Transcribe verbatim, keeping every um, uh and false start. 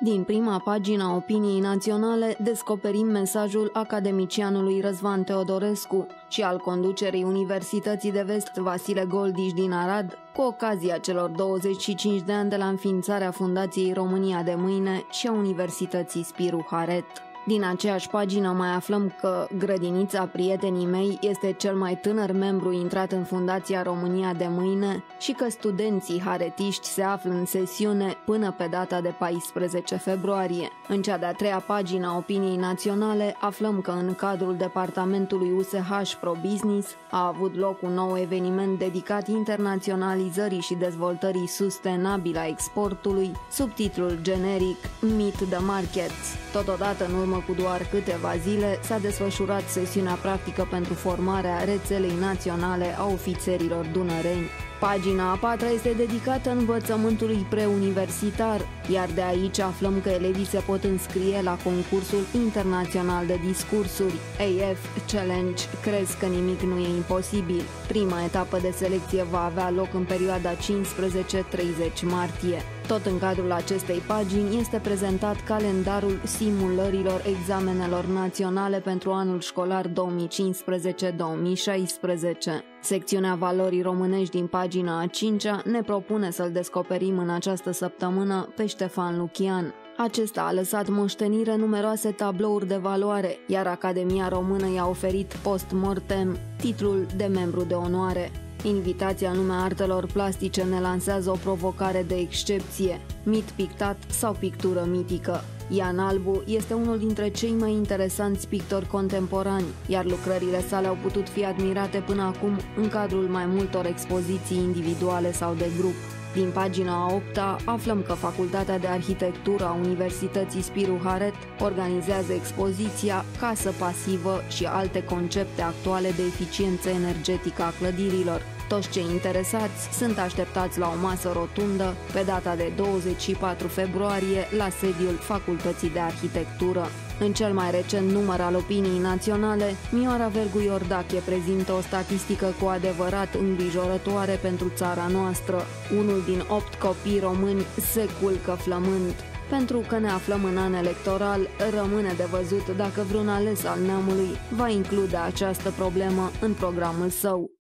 Din prima pagina Opiniei Naționale descoperim mesajul academicianului Răzvan Teodorescu și al conducerii Universității de Vest Vasile Goldiș din Arad, cu ocazia celor douăzeci și cinci de ani de la înființarea Fundației România de Mâine și a Universității Spiru Haret. Din aceeași pagină mai aflăm că Grădinița Prietenii mei este cel mai tânăr membru intrat în Fundația România de Mâine și că studenții haretiști se află în sesiune până pe data de paisprezece februarie. În cea de-a treia pagină a Opiniei Naționale aflăm că în cadrul departamentului U S H Pro Business a avut loc un nou eveniment dedicat internaționalizării și dezvoltării sustenabile a exportului, sub titlul generic Meet the Markets. Totodată, în urmă cu doar câteva zile, s-a desfășurat sesiunea practică pentru formarea rețelei naționale a ofițerilor dunăreni. Pagina a patra este dedicată învățământului preuniversitar, iar de aici aflăm că elevii se pot înscrie la concursul internațional de discursuri A F Challenge Crezi că nimic nu e imposibil. Prima etapă de selecție va avea loc în perioada cincisprezece treizeci martie. Tot în cadrul acestei pagini este prezentat calendarul simulărilor examenelor naționale pentru anul școlar două mii cincisprezece două mii șaisprezece. Secțiunea Valorii românești din pagina a cincea ne propune să-l descoperim în această săptămână pe Ștefan Lucian. Acesta a lăsat moștenire numeroase tablouri de valoare, iar Academia Română i-a oferit post-mortem titlul de membru de onoare. Invitația în lumea artelor plastice ne lansează o provocare de excepție, mit pictat sau pictură mitică. Ian Albu este unul dintre cei mai interesanți pictori contemporani, iar lucrările sale au putut fi admirate până acum în cadrul mai multor expoziții individuale sau de grup. Din pagina a opta aflăm că Facultatea de Arhitectură a Universității Spiru Haret organizează expoziția Casă pasivă și alte concepte actuale de eficiență energetică a clădirilor. Toți cei interesați sunt așteptați la o masă rotundă pe data de douăzeci și patru februarie la sediul Facultății de Arhitectură. În cel mai recent număr al Opiniei Naționale, Mioara Vergu Iordache prezintă o statistică cu adevărat îngrijorătoare pentru țara noastră. Unul din opt copii români se culcă flămând. Pentru că ne aflăm în an electoral, rămâne de văzut dacă vreun ales al neamului va include această problemă în programul său.